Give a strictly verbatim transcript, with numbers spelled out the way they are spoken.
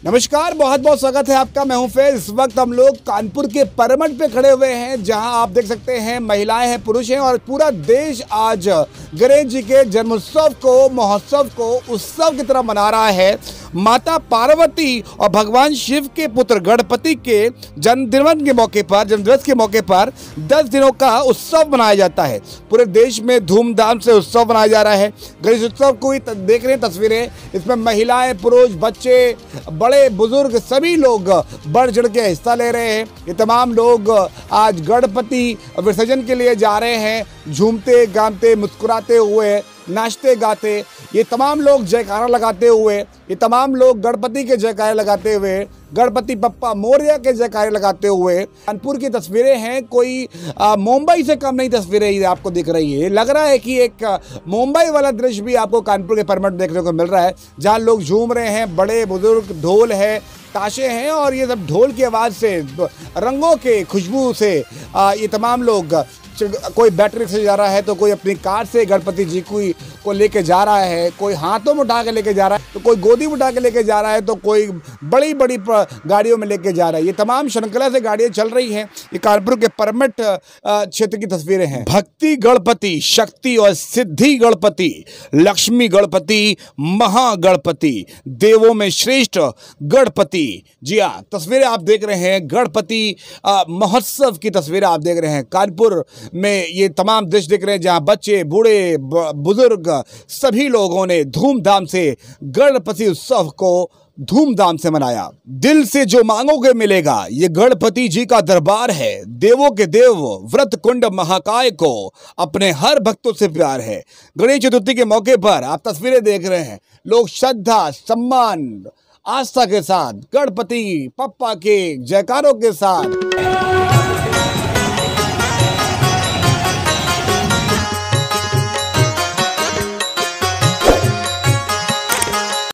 नमस्कार, बहुत बहुत स्वागत है आपका। मैं हूं फैज। इस वक्त हम लोग कानपुर के परमट पे खड़े हुए हैं, जहां आप देख सकते हैं महिलाएं हैं, पुरुष हैं और पूरा देश आज गणेश जी के जन्मोत्सव को, महोत्सव को उत्सव की तरह मना रहा है। माता पार्वती और भगवान शिव के पुत्र गणपति के जन्मदिन के मौके पर, जन्मदिवस के मौके पर दस दिनों का उत्सव मनाया जाता है। पूरे देश में धूमधाम से उत्सव मनाया जा रहा है। गणेश उत्सव को ही देख रहे हैं तस्वीरें, इसमें महिलाएं, पुरुष, बच्चे, बड़े बुजुर्ग सभी लोग बढ़ चढ़ के हिस्सा ले रहे हैं। ये तमाम लोग आज गणपति विसर्जन के लिए जा रहे हैं, झूमते गाते, मुस्कुराते हुए, नाचते गाते। ये तमाम लोग जयकारा लगाते हुए, ये तमाम लोग गणपति के जयकारे लगाते हुए, गणपति बप्पा मोरया के जयकारे लगाते हुए। कानपुर की तस्वीरें हैं, कोई मुंबई से कम नहीं तस्वीरें आपको दिख रही है। लग रहा है कि एक मुंबई वाला दृश्य भी आपको कानपुर के परमट देखने को मिल रहा है, जहां लोग झूम रहे हैं, बड़े बुजुर्ग, ढोल है, ताशे हैं और ये सब ढोल की आवाज़ से, रंगों के खुशबू से ये तमाम लोग, कोई बैटरी से जा रहा है तो कोई अपनी कार से गणपति जी को को लेके जा रहा है, कोई हाथों में उठा के लेके जा रहा है, तो कोई गोदी में उठा के लेके जा रहा है, तो कोई बड़ी बड़ी गाड़ियों में लेके जा रहा है। ये तमाम श्रृंखला से गाड़ियां चल रही हैं। ये कानपुर के परमट क्षेत्र की तस्वीरें हैं। भक्ति गणपति, शक्ति और सिद्धि गणपति, लक्ष्मी गणपति, महागणपति, देवों में श्रेष्ठ गणपति। जी हाँ, तस्वीरें आप देख रहे हैं, गणपति महोत्सव की तस्वीरें आप देख रहे हैं। कानपुर में ये तमाम दृश्य दिख रहे हैं, जहां बच्चे, बूढ़े, बुजुर्ग सभी लोगों ने धूमधाम से गणपति उत्सव को धूमधाम से मनाया। दिल से जो मांगोगे मिलेगा, ये गणपति जी का दरबार है। देवों के देव व्रत कुंड महाकाय को अपने हर भक्तों से प्यार है। गणेश चतुर्थी के मौके पर आप तस्वीरें देख रहे हैं, लोग श्रद्धा, सम्मान, आस्था के साथ गणपति बप्पा के जयकारों के साथ